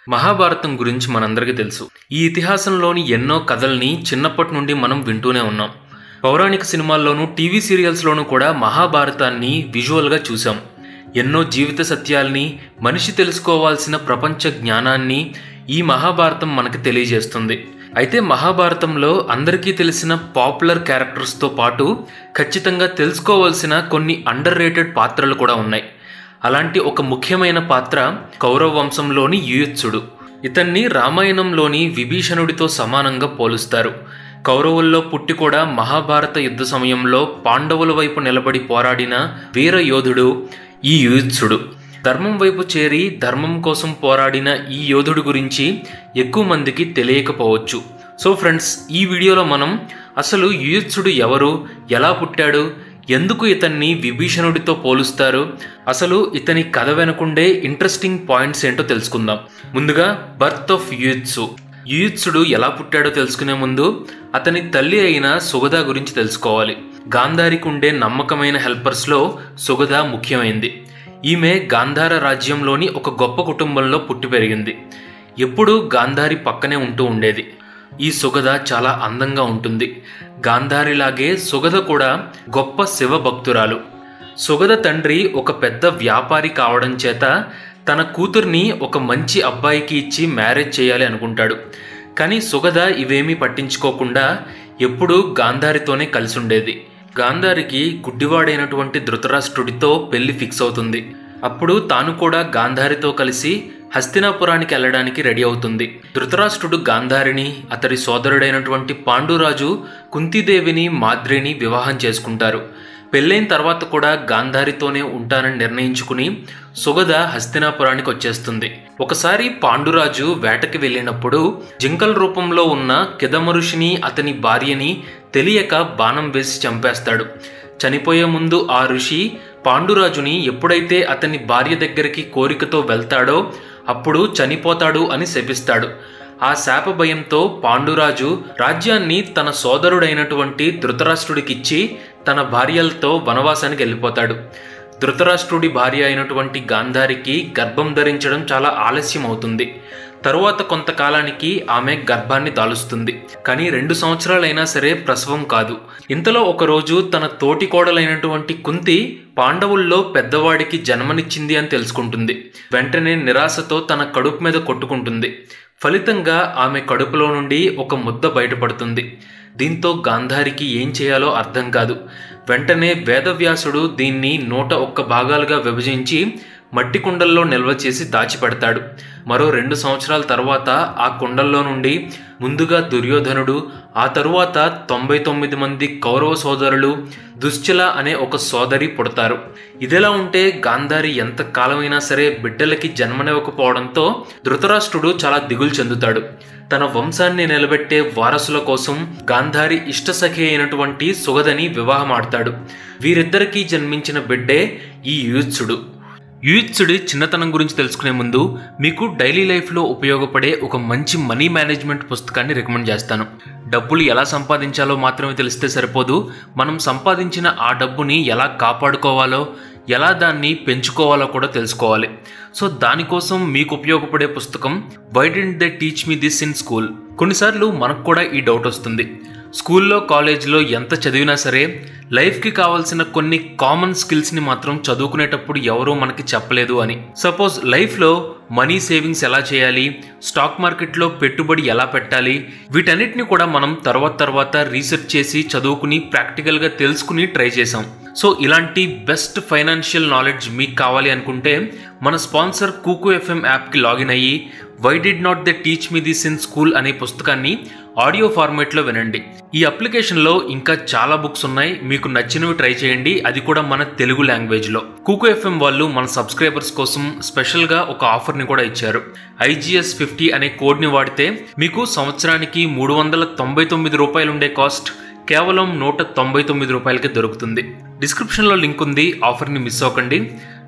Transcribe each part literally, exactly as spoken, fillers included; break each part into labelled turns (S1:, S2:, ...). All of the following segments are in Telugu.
S1: మహాభారతం గురించి మనందరికీ తెలుసు. ఈ ఇతిహాసంలోని ఎన్నో కథల్ని చిన్నప్పటి నుండి మనం వింటూనే ఉన్నాం. పౌరాణిక సినిమాల్లోనూ టీవీ సీరియల్స్లోనూ కూడా మహాభారతాన్ని విజువల్గా చూసాం. ఎన్నో జీవిత సత్యాల్ని, మనిషి తెలుసుకోవాల్సిన ప్రపంచ జ్ఞానాన్ని ఈ మహాభారతం మనకు తెలియజేస్తుంది. అయితే మహాభారతంలో అందరికీ తెలిసిన పాపులర్ క్యారెక్టర్స్తో పాటు ఖచ్చితంగా తెలుసుకోవాల్సిన కొన్ని అండర్ రేటెడ్ పాత్రలు కూడా ఉన్నాయి. అలాంటి ఒక ముఖ్యమైన పాత్ర కౌరవ వంశంలోని యుయుత్సుడు. ఇతన్ని రామాయణంలోని విభీషణుడితో సమానంగా పోలుస్తారు. కౌరవుల్లో పుట్టి కూడా మహాభారత యుద్ధ సమయంలో పాండవుల వైపు నిలబడి పోరాడిన వీర యోధుడు ఈ యుయుత్సుడు. ధర్మం వైపు చేరి ధర్మం కోసం పోరాడిన ఈ యోధుడు గురించి ఎక్కువ మందికి తెలియకపోవచ్చు. సో ఫ్రెండ్స్, ఈ వీడియోలో మనం అసలు యుయుత్సుడు ఎవరు, ఎలా పుట్టాడు, ఎందుకు ఇతన్ని విభీషణుడితో పోలుస్తారు, అసలు ఇతని కథ వెనుకుండే ఇంట్రెస్టింగ్ పాయింట్స్ ఏంటో తెలుసుకుందాం. ముందుగా బర్త్ ఆఫ్ యుయుత్సు. యుయుత్సుడు ఎలా పుట్టాడో తెలుసుకునే ముందు అతని తల్లి అయిన సుగద గురించి తెలుసుకోవాలి. గాంధారికి ఉండే నమ్మకమైన హెల్పర్స్లో సుగద ముఖ్యమైంది. ఈమె గాంధార రాజ్యంలోని ఒక గొప్ప కుటుంబంలో పుట్టి పెరిగింది. ఎప్పుడూ గాంధారి పక్కనే ఉంటూ ఉండేది. ఈ సుగద చాలా అందంగా ఉంటుంది. గాంధారిలాగే సుగద కూడా గొప్ప శివ భక్తురాలు. సుగద తండ్రి ఒక పెద్ద వ్యాపారి కావడం చేత తన కూతుర్ని ఒక మంచి అబ్బాయికి ఇచ్చి మ్యారేజ్ చేయాలి అనుకుంటాడు. కానీ సుగద ఇవేమీ పట్టించుకోకుండా ఎప్పుడూ గాంధారితోనే కలిసి ఉండేది. గాంధారికి గుడ్డివాడైనటువంటి ధృతరాష్ట్రుడితో పెళ్లి ఫిక్స్ అవుతుంది. అప్పుడు తాను కూడా గాంధారితో కలిసి హస్తినాపురానికి వెళ్ళడానికి రెడీ అవుతుంది. ధృతరాష్ట్రుడు గాంధారిని, అతడి సోదరుడైనటువంటి పాండురాజు కుంతీదేవిని, మాద్రిని వివాహం చేసుకుంటారు. పెళ్ళైన తర్వాత కూడా గాంధారితోనే ఉంటానని నిర్ణయించుకుని సుగద హస్తినాపురానికి వచ్చేస్తుంది. ఒకసారి పాండురాజు వేటకి వెళ్ళినప్పుడు జింకల రూపంలో ఉన్న కిదమరుషిని, అతని భార్యని తెలియక బాణం వేసి చంపేస్తాడు. చనిపోయే ముందు ఆ ఋషి పాండురాజుని ఎప్పుడైతే అతని భార్య దగ్గరికి కోరికతో వెళ్తాడో అప్పుడు చనిపోతాడు అని శపిస్తాడు. ఆ శాప భయంతో పాండురాజు రాజ్యాన్ని తన సోదరుడైనటువంటి ధృతరాష్ట్రుడికిచ్చి తన భార్యలతో వనవాసానికి వెళ్ళిపోతాడు. ధృతరాష్ట్రుడి భార్య అయినటువంటి గాంధారికి గర్భం ధరించడం చాలా ఆలస్యం అవుతుంది. తరువాత కొంతకాలానికి ఆమె గర్భాన్ని దాలుస్తుంది. కానీ రెండు సంవత్సరాలైనా సరే ప్రసవం కాదు. ఇంతలో ఒకరోజు తన తోటి కోడలైనటువంటి కుంతి పాండవుల్లో పెద్దవాడికి జన్మనిచ్చింది అని తెలుసుకుంటుంది. వెంటనే నిరాశతో తన కడుపు మీద కొట్టుకుంటుంది. ఫలితంగా ఆమె కడుపులో నుండి ఒక ముద్ద బయటపడుతుంది. దీంతో గాంధారికి ఏం చేయాలో అర్థం కాదు. వెంటనే వేదవ్యాసుడు దీన్ని నూట ఒక్క భాగాలుగా విభజించి మట్టి కుండల్లో నిల్వ చేసి దాచిపెడతాడు. మరో రెండు సంవత్సరాల తర్వాత ఆ కుండల్లో నుండి ముందుగా దుర్యోధనుడు, ఆ తరువాత తొంభై తొమ్మిది మంది కౌరవ సోదరులు, దుశ్చల అనే ఒక సోదరి పుడతారు. ఇదిలా ఉంటే గాంధారి ఎంత కాలమైనా సరే బిడ్డలకి జన్మనివ్వకపోవడంతో ధృతరాష్ట్రుడు చాలా దిగులు చెందుతాడు. తన వంశాన్ని నిలబెట్టే వారసుల కోసం గాంధారి ఇష్టసఖి అయినటువంటి సుగదని వివాహమాడతాడు. వీరిద్దరికీ జన్మించిన బిడ్డే ఈ యుయుత్సుడు. యుయుత్సుడి చిన్నతనం గురించి తెలుసుకునే ముందు మీకు డైలీ లైఫ్లో ఉపయోగపడే ఒక మంచి మనీ మేనేజ్మెంట్ పుస్తకాన్ని రికమెండ్ చేస్తాను. డబ్బులు ఎలా సంపాదించాలో మాత్రమే తెలిస్తే సరిపోదు, మనం సంపాదించిన ఆ డబ్బుని ఎలా కాపాడుకోవాలో, ఎలా దాన్ని పెంచుకోవాలో కూడా తెలుసుకోవాలి. సో దానికోసం మీకు ఉపయోగపడే పుస్తకం why didn't they teach me this in school. కొన్నిసార్లు మనకు కూడా ఈ డౌట్ వస్తుంది, స్కూల్లో కాలేజ్లో ఎంత చదివినా సరే లైఫ్కి కావాల్సిన కొన్ని కామన్ స్కిల్స్ని మాత్రం చదువుకునేటప్పుడు ఎవరూ మనకి చెప్పలేదు అని. సపోజ్ లైఫ్లో మనీ సేవింగ్స్ ఎలా చేయాలి, స్టాక్ మార్కెట్లో పెట్టుబడి ఎలా పెట్టాలి, వీటన్నిటిని కూడా మనం తర్వాత తర్వాత రీసెర్చ్ చేసి చదువుకుని ప్రాక్టికల్గా తెలుసుకుని ట్రై చేసాం. సో ఇలాంటి బెస్ట్ ఫైనాన్షియల్ నాలెడ్జ్ మీకు కావాలి అనుకుంటే మన స్పాన్సర్ కూకు ఎఫ్ఎం యాప్కి లాగిన్ అయ్యి why did not they teach me this in school అనే పుస్తకాన్ని ఆడియో ఫార్మేట్లో వినండి. ఈ అప్లికేషన్లో ఇంకా చాలా బుక్స్ ఉన్నాయి, మీకు నచ్చినవి ట్రై చేయండి, అది కూడా మన తెలుగు లాంగ్వేజ్లో. కూకు ఎఫ్ఎం వాళ్ళు మన సబ్స్క్రైబర్స్ కోసం స్పెషల్గా ఒక ఆఫర్ని కూడా ఇచ్చారు. ఐజిఎస్ ఫిఫ్టీ అనే కోడ్ని వాడితే మీకు సంవత్సరానికి మూడు వందల తొంభై తొమ్మిది రూపాయలు ఉండే కాస్ట్ కేవలం నూట తొంభై తొమ్మిది రూపాయలకి దొరుకుతుంది. డిస్క్రిప్షన్లో లింక్ ఉంది, ఆఫర్ని మిస్ అవ్వకండి.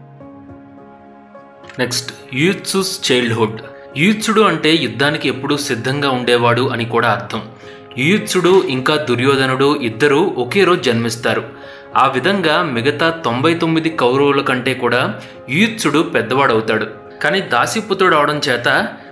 S1: Next, Yuyutsu's childhood. యుయుత్సుడు అంటే యుద్ధానికి ఎప్పుడూ సిద్ధంగా ఉండేవాడు అని కూడా అర్థం. యుయుత్సుడు ఇంకా దుర్యోధనుడు ఇద్దరూ ఒకే రోజు జన్మిస్తారు. ఆ విధంగా మిగతా తొంభై తొమ్మిది కౌరవుల కంటే కూడా యుయుత్సుడు పెద్దవాడవుతాడు. కానీ దాసిపుత్రుడు అవడం చేత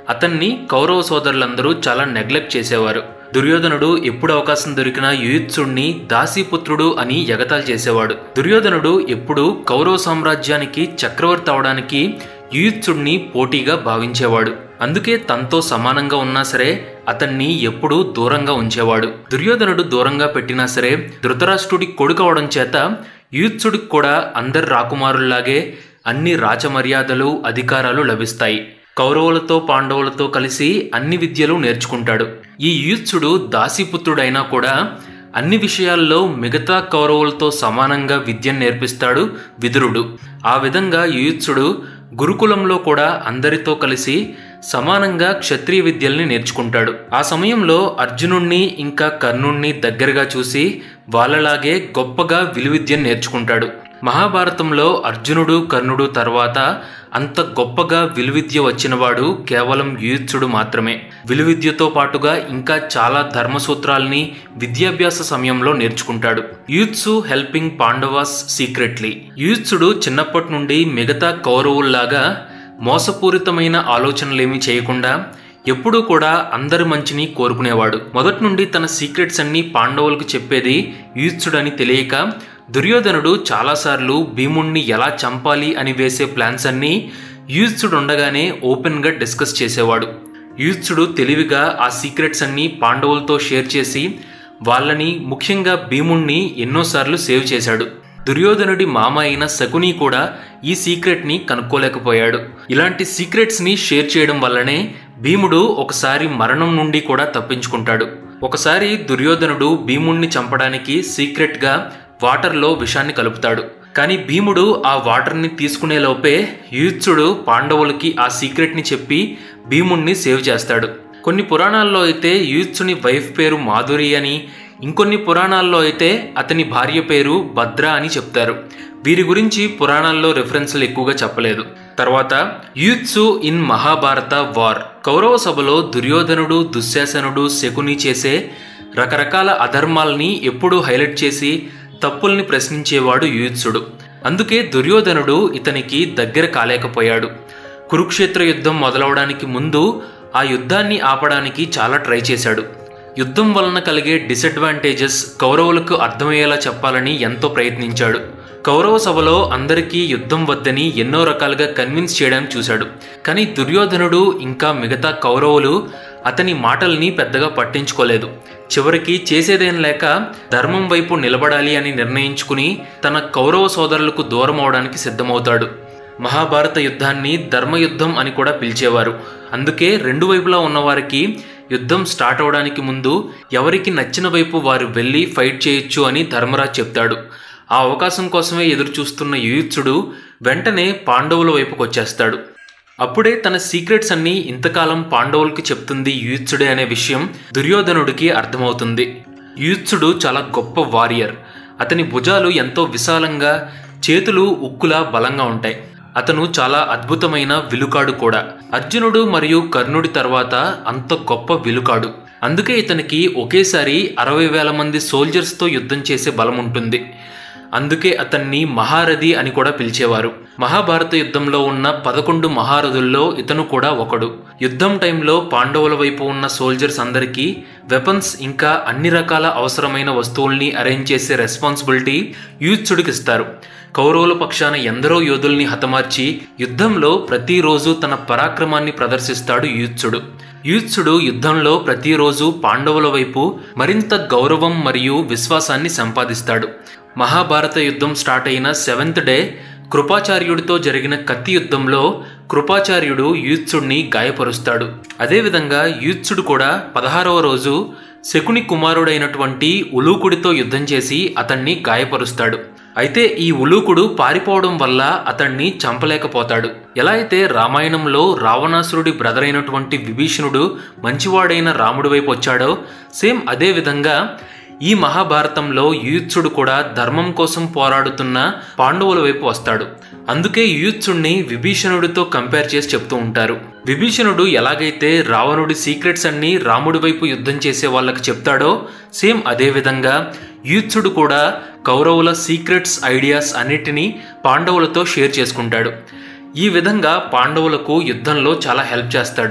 S1: అతన్ని కౌరవ సోదరులందరూ చాలా నెగ్లెక్ట్ చేసేవారు. దుర్యోధనుడు ఎప్పుడు అవకాశం దొరికినా యుయుత్సుడిని దాసీపుత్రుడు అని ఎగతాళి చేసేవాడు. దుర్యోధనుడు ఎప్పుడు కౌరవ సామ్రాజ్యానికి చక్రవర్తి అవడానికి యుయుత్సుడిని పోటీగా భావించేవాడు. అందుకే తనతో సమానంగా ఉన్నా సరే అతన్ని ఎప్పుడూ దూరంగా ఉంచేవాడు. దుర్యోధనుడు దూరంగా పెట్టినా సరే ధృతరాష్ట్రుడి కొడుకు అవడం చేత యుయుత్సుడికి కూడా అందరి రాకుమారుల్లాగే అన్ని రాజమర్యాదలు అధికారాలు లభిస్తాయి. కౌరవులతో పాండవులతో కలిసి అన్ని విద్యలు నేర్చుకుంటాడు. ఈ యుయుత్సుడు దాసీపుత్రుడైనా కూడా అన్ని విషయాల్లో మిగతా కౌరవులతో సమానంగా విద్యను నేర్పిస్తాడు విదురుడు. ఆ విధంగా యుయుత్సుడు గురుకులంలో కూడా అందరితో కలిసి సమానంగా క్షత్రియ విద్యల్ని నేర్చుకుంటాడు. ఆ సమయంలో అర్జునుణ్ణి ఇంకా కర్ణుణ్ణి దగ్గరగా చూసి వాళ్ళలాగే గొప్పగా విలువిద్యను నేర్చుకుంటాడు. మహాభారతంలో అర్జునుడు కర్ణుడు తర్వాత అంత గొప్పగా విలువిద్య వచ్చినవాడు కేవలం యుయుత్సుడు మాత్రమే. విలువిద్యతో పాటుగా ఇంకా చాలా ధర్మసూత్రాల్ని విద్యాభ్యాస సమయంలో నేర్చుకుంటాడు. Yuyutsu helping Pandavas secretly. యుయుత్సుడు చిన్నప్పటి నుండి మిగతా కౌరవుల్లాగా మోసపూరితమైన ఆలోచనలేమీ చేయకుండా ఎప్పుడూ కూడా అందరి మంచిని కోరుకునేవాడు. మొదటి నుండి తన సీక్రెట్స్ అన్ని పాండవులకు చెప్పేది యుయుత్సుడని తెలియక దుర్యోధనుడు చాలాసార్లు భీముణ్ణి ఎలా చంపాలి అని వేసే ప్లాన్స్ అన్నీ యుయుత్సుడు ఉండగానే ఓపెన్గా డిస్కస్ చేసేవాడు. యుయుత్సుడు తెలివిగా ఆ సీక్రెట్స్ అన్నీ పాండవులతో షేర్ చేసి వాళ్ళని, ముఖ్యంగా భీముణ్ణి ఎన్నోసార్లు సేవ్ చేశాడు. దుర్యోధనుడి మామ అయిన శకుని కూడా ఈ సీక్రెట్ని కనుక్కోలేకపోయాడు. ఇలాంటి సీక్రెట్స్ని షేర్ చేయడం వల్లనే భీముడు ఒకసారి మరణం నుండి కూడా తప్పించుకుంటాడు. ఒకసారి దుర్యోధనుడు భీముణ్ణి చంపడానికి సీక్రెట్గా వాటర్లో విషాన్ని కలుపుతాడు. కానీ భీముడు ఆ వాటర్ని తీసుకునే లోపే యుయుత్సుడు పాండవులకి ఆ సీక్రెట్ని చెప్పి భీముణ్ణి సేవ్ చేస్తాడు. కొన్ని పురాణాల్లో అయితే యుయుత్సుని వైఫ్ పేరు మాధురి అని, ఇంకొన్ని పురాణాల్లో అయితే అతని భార్య పేరు భద్ర అని చెప్తారు. వీరి గురించి పురాణాల్లో రెఫరెన్స్లు ఎక్కువగా చెప్పలేదు. తర్వాత యుయుత్సు ఇన్ మహాభారత వార్. కౌరవ సభలో దుర్యోధనుడు, దుశ్శాసనుడు, శకుని చేసే రకరకాల అధర్మాల్ని ఎప్పుడూ హైలైట్ చేసి తప్పుల్ని ప్రశ్నించేవాడు యుయుత్సుడు. అందుకే దుర్యోధనుడు ఇతనికి దగ్గర కాలేకపోయాడు. కురుక్షేత్ర యుద్ధం మొదలవడానికి ముందు ఆ యుద్ధాన్ని ఆపడానికి చాలా ట్రై చేశాడు. యుద్ధం వలన కలిగే డిసడ్వాంటేజెస్ కౌరవులకు అర్థమయ్యేలా చెప్పాలని ఎంతో ప్రయత్నించాడు. కౌరవ సభలో అందరికీ యుద్ధం వద్దని ఎన్నో రకాలుగా కన్విన్స్ చేయడానికి చూశాడు. కానీ దుర్యోధనుడు ఇంకా మిగతా కౌరవులు అతని మాటల్ని పెద్దగా పట్టించుకోలేదు. చివరికి చేసేదేం లేక ధర్మం వైపు నిలబడాలి అని నిర్ణయించుకుని తన కౌరవ సోదరులకు దూరం అవడానికి సిద్ధమవుతాడు. మహాభారత యుద్ధాన్ని ధర్మయుద్ధం అని కూడా పిలిచేవారు. అందుకే రెండు వైపులా ఉన్నవారికి యుద్ధం స్టార్ట్ అవడానికి ముందు ఎవరికి నచ్చిన వైపు వారు వెళ్ళి ఫైట్ చేయొచ్చు అని ధర్మరాజు చెప్తాడు. ఆ అవకాశం కోసమే ఎదురు చూస్తున్న యుయుత్సుడు వెంటనే పాండవుల వైపుకు వచ్చేస్తాడు. అప్పుడే తన సీక్రెట్స్ అన్నీ ఇంతకాలం పాండవులకి చెప్తుంది యుయుత్సుడే అనే విషయం దుర్యోధనుడికి అర్థమవుతుంది. యుయుత్సుడు చాలా గొప్ప వారియర్. అతని భుజాలు ఎంతో విశాలంగా, చేతులు ఉక్కులా బలంగా ఉంటాయి. అతను చాలా అద్భుతమైన విలుకాడు కూడా. అర్జునుడు మరియు కర్ణుడి తర్వాత అంత గొప్ప విలుకాడు. అందుకే ఇతనికి ఒకేసారి అరవై వేల మంది సోల్జర్స్తో యుద్ధం చేసే బలం ఉంటుంది. అందుకే అతన్ని మహారథి అని కూడా పిలిచేవారు. మహాభారత యుద్ధంలో ఉన్న పదకొండు మహారథుల్లో ఇతను కూడా ఒకడు. యుద్ధం టైంలో పాండవుల వైపు ఉన్న సోల్జర్స్ అందరికీ వెపన్స్ ఇంకా అన్ని రకాల అవసరమైన వస్తువుల్ని అరేంజ్ చేసే రెస్పాన్సిబిలిటీ యుయుత్సుడికి ఇస్తారు. కౌరవుల పక్షాన ఎందరో యోధుల్ని హతమార్చి యుద్ధంలో ప్రతిరోజు తన పరాక్రమాన్ని ప్రదర్శిస్తాడు యుయుత్సుడు. యుయుత్సుడు యుద్ధంలో ప్రతిరోజు పాండవుల వైపు మరింత గౌరవం మరియు విశ్వాసాన్ని సంపాదిస్తాడు. మహాభారత యుద్ధం స్టార్ట్ అయిన సెవెంత్ డే కృపాచార్యుడితో జరిగిన కత్తి యుద్ధంలో కృపాచార్యుడు యుయుత్సుడిని గాయపరుస్తాడు. అదేవిధంగా యుయుత్సుడు కూడా పదహారవ రోజు శకుని కుమారుడైనటువంటి ఉలూకుడితో యుద్ధం చేసి అతన్ని గాయపరుస్తాడు. అయితే ఈ ఉలూకుడు పారిపోవడం వల్ల అతన్ని చంపలేకపోతాడు. ఎలా అయితే రామాయణంలో రావణాసురుడి బ్రదర్ అయినటువంటి విభీషణుడు మంచివాడైన రాముడి వైపు వచ్చాడో, సేమ్ అదే విధంగా ఈ మహాభారతంలో యుయుత్సుడు కూడా ధర్మం కోసం పోరాడుతున్న పాండవుల వైపు వస్తాడు. అందుకే యుయుత్సుడిని విభీషణుడితో కంపేర్ చేసి చెప్తూ ఉంటారు. విభీషణుడు ఎలాగైతే రావణుడి సీక్రెట్స్ అన్ని రాముడి వైపు యుద్ధం చేసే వాళ్ళకి చెప్తాడో, సేమ్ అదే విధంగా యుయుత్సుడు కూడా కౌరవుల సీక్రెట్స్, ఐడియాస్ అన్నిటినీ పాండవులతో షేర్ చేసుకుంటాడు. ఈ విధంగా పాండవులకు యుద్ధంలో చాలా హెల్ప్ చేస్తాడు.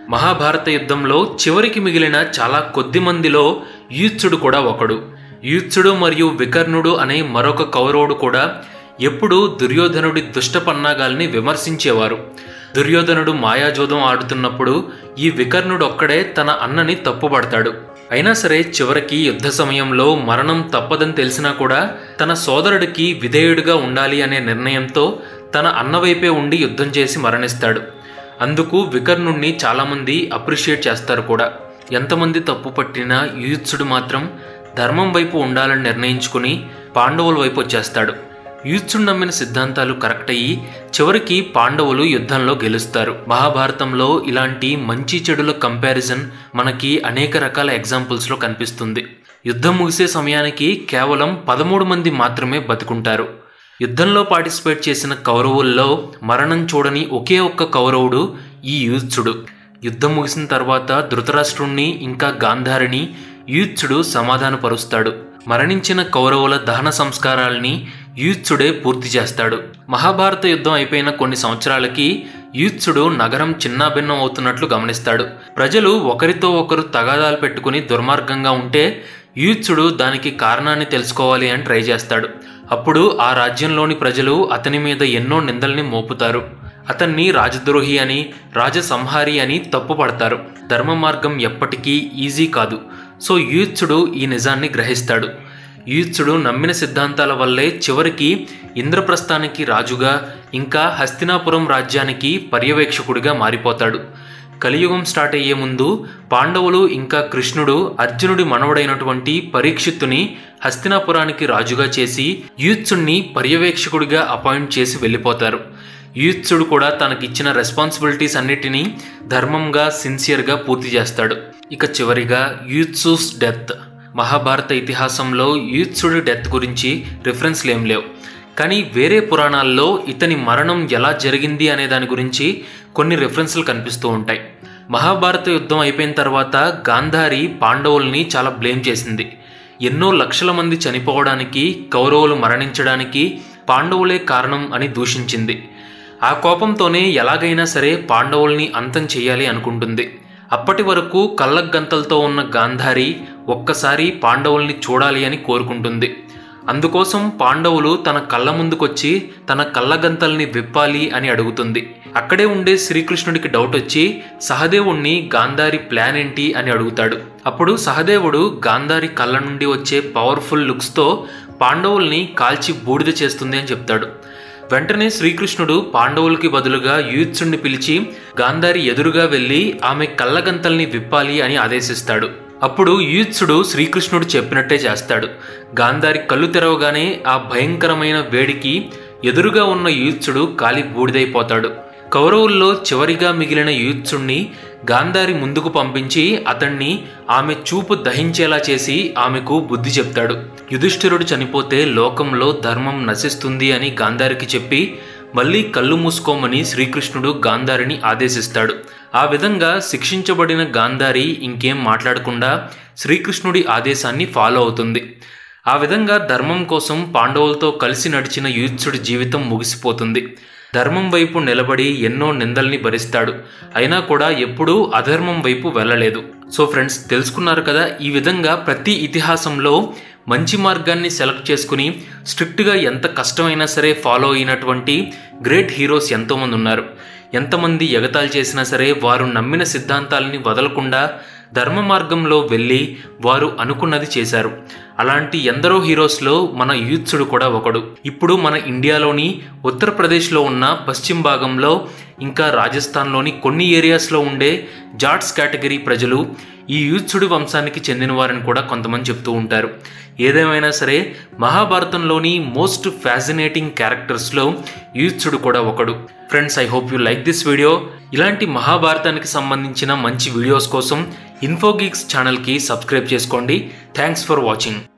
S1: మహాభారత యుద్ధంలో చివరికి మిగిలిన చాలా కొద్ది మందిలో యూత్సుడు కూడా ఒకడు. యూత్సుడు మరియు వికర్ణుడు అనే మరొక కౌరవుడు కూడా ఎప్పుడూ దుర్యోధనుడి దుష్ట పన్నాగాల్ని విమర్శించేవారు. దుర్యోధనుడు మాయాజోదం ఆడుతున్నప్పుడు ఈ వికర్ణుడు ఒక్కడే తన అన్నని తప్పుపడతాడు. అయినా సరే చివరికి యుద్ధ సమయంలో మరణం తప్పదని తెలిసినా కూడా తన సోదరుడికి విధేయుడిగా ఉండాలి అనే నిర్ణయంతో తన అన్న వైపే ఉండి యుద్ధం చేసి మరణిస్తాడు. అందుకు వికర్ణుణ్ణి చాలామంది అప్రిషియేట్ చేస్తారు కూడా. ఎంతమంది తప్పు పట్టినా యూత్సుడు మాత్రం ధర్మం వైపు ఉండాలని నిర్ణయించుకుని పాండవుల వైపు వచ్చేస్తాడు. యూత్సుడు నమ్మిన సిద్ధాంతాలు కరెక్ట్ అయ్యి చివరికి పాండవులు యుద్ధంలో గెలుస్తారు. మహాభారతంలో ఇలాంటి మంచి చెడుల కంపారిజన్ మనకి అనేక రకాల ఎగ్జాంపుల్స్లో కనిపిస్తుంది. యుద్ధం ముగిసే సమయానికి కేవలం పదమూడు మంది మాత్రమే బతుకుంటారు. యుద్ధంలో పార్టిసిపేట్ చేసిన కౌరవుల్లో మరణం చూడని ఒకే ఒక్క కౌరవుడు ఈ యూత్సుడు. యుద్ధం ముగిసిన తర్వాత ధృతరాష్ట్రుణ్ణి ఇంకా గాంధారిని యూత్సుడు సమాధానపరుస్తాడు. మరణించిన కౌరవుల దహన సంస్కారాల్ని యూత్సుడే పూర్తి చేస్తాడు. మహాభారత యుద్ధం అయిపోయిన కొన్ని సంవత్సరాలకి యూత్సుడు నగరం చిన్నాభిన్నం అవుతున్నట్లు గమనిస్తాడు. ప్రజలు ఒకరితో ఒకరు తగాదాలు పెట్టుకుని దుర్మార్గంగా ఉంటే యూత్సుడు దానికి కారణాన్ని తెలుసుకోవాలి అని ట్రై చేస్తాడు. అప్పుడు ఆ రాజ్యంలోని ప్రజలు అతని మీద ఎన్నో నిందల్ని మోపుతారు. అతన్ని రాజద్రోహి అని, రాజసంహారి అని తప్పు పడతారు. ధర్మ మార్గం ఎప్పటికీ ఈజీ కాదు. సో యూత్సుడు ఈ నిజాన్ని గ్రహిస్తాడు. యూత్సుడు నమ్మిన సిద్ధాంతాల వల్లే చివరికి ఇంద్రప్రస్థానికి రాజుగా ఇంకా హస్తినాపురం రాజ్యానికి పర్యవేక్షకుడిగా మారిపోతాడు. కలియుగం స్టార్ట్ అయ్యే ముందు పాండవులు ఇంకా కృష్ణుడు అర్జునుడి మనవడైనటువంటి పరీక్షిత్తుని హస్తినాపురానికి రాజుగా చేసి యూత్సుడిని పర్యవేక్షకుడిగా అపాయింట్ చేసి వెళ్ళిపోతారు. యూత్సుడు కూడా తనకిచ్చిన రెస్పాన్సిబిలిటీస్ అన్నిటినీ ధర్మంగా సిన్సియర్గా పూర్తి చేస్తాడు. ఇక చివరిగా యూత్సుస్ డెత్. మహాభారత ఇతిహాసంలో యూత్సుడి డెత్ గురించి రిఫరెన్స్లు ఏం లేవు. కానీ వేరే పురాణాల్లో ఇతని మరణం ఎలా జరిగింది అనే దాని గురించి కొన్ని రిఫరెన్స్లు కనిపిస్తూ ఉంటాయి. మహాభారత యుద్ధం అయిపోయిన తర్వాత గాంధారి పాండవుల్ని చాలా బ్లేమ్ చేసింది. ఎన్నో లక్షల మంది చనిపోవడానికి, కౌరవులు మరణించడానికి పాండవులే కారణం అని దూషించింది. ఆ కోపంతోనే ఎలాగైనా సరే పాండవుల్ని అంతం చెయ్యాలి అనుకుంటుంది. అప్పటి వరకు కళ్ళగంతలతో ఉన్న గాంధారి ఒక్కసారి పాండవుల్ని చూడాలి అని కోరుకుంటుంది. అందుకోసం పాండవులు తన కళ్ళ ముందుకొచ్చి తన కళ్ళగంతల్ని విప్పాలి అని అడుగుతుంది. అక్కడే ఉండే శ్రీకృష్ణుడికి డౌట్ వచ్చి సహదేవుణ్ణి గాంధారి ప్లాన్ ఏంటి అని అడుగుతాడు. అప్పుడు సహదేవుడు గాంధారి కళ్ళ నుండి వచ్చే పవర్ఫుల్ లుక్స్తో పాండవుల్ని కాల్చి బూడిద చేస్తుంది అని చెప్తాడు. వెంటనే శ్రీకృష్ణుడు పాండవులకి బదులుగా యూత్సుడిని పిలిచి గాంధారి ఎదురుగా వెళ్ళి ఆమె కళ్ళగంతల్ని విప్పాలి అని ఆదేశిస్తాడు. అప్పుడు యూత్సుడు శ్రీకృష్ణుడు చెప్పినట్టే చేస్తాడు. గాంధారి కళ్ళు తెరవగానే ఆ భయంకరమైన వేడికి ఎదురుగా ఉన్న యూత్సుడు కాలి బూడిదైపోతాడు. కౌరవుల్లో చివరిగా మిగిలిన యూత్సుడిని గాంధారి ముందుకు పంపించి అతన్ని ఆమె చూపు దహించేలా చేసి ఆమెకు బుద్ధి చెప్తాడు. యుధిష్ఠిరుడు చనిపోతే లోకంలో ధర్మం నశిస్తుంది అని గాంధారికి చెప్పి మళ్ళీ కళ్ళు మూసుకోమని శ్రీకృష్ణుడు గాంధారిని ఆదేశిస్తాడు. ఆ విధంగా శిక్షించబడిన గాంధారి ఇంకేం మాట్లాడకుండా శ్రీకృష్ణుడి ఆదేశాన్ని ఫాలో అవుతుంది. ఆ విధంగా ధర్మం కోసం పాండవులతో కలిసి నడిచిన యూత్సుడి జీవితం ముగిసిపోతుంది. ధర్మం వైపు నిలబడి ఎన్నో నిందల్ని భరిస్తాడు. అయినా కూడా ఎప్పుడూ అధర్మం వైపు వెళ్ళలేదు. సో ఫ్రెండ్స్, తెలుసుకున్నారు కదా, ఈ విధంగా ప్రతి ఇతిహాసంలో మంచి మార్గాన్ని సెలెక్ట్ చేసుకుని స్ట్రిక్ట్గా ఎంత కష్టమైనా సరే ఫాలో అయినటువంటి గ్రేట్ హీరోస్ ఎంతోమంది ఉన్నారు. ఎంతమంది ఎగతాళి చేసినా సరే వారు నమ్మిన సిద్ధాంతాలని వదలకుండా ధర్మ మార్గంలో వెళ్ళి వారు అనుకున్నది చేశారు. అలాంటి ఎందరో హీరోస్లో మన యూత్సుడు కూడా ఒకడు. ఇప్పుడు మన ఇండియాలోని ఉత్తరప్రదేశ్లో ఉన్న పశ్చిమ భాగంలో ఇంకా రాజస్థాన్లోని కొన్ని ఏరియాస్లో ఉండే జాట్స్ కేటగిరీ ప్రజలు ఈ యూత్సుడి వంశానికి చెందినవారని కూడా కొంతమంది చెప్తూ ఉంటారు. ఏదేమైనా సరే మహాభారతంలోని మోస్ట్ ఫ్యాసినేటింగ్ క్యారెక్టర్స్లో యూత్సుడు కూడా ఒకడు. Friends, I hope you like this video. ఇలాంటి మహాభారతానికి సంబంధించిన మంచి వీడియోస్ కోసం ఇన్ఫోగీక్స్ ఛానల్కి సబ్స్క్రైబ్ చేసుకోండి. Thanks for watching.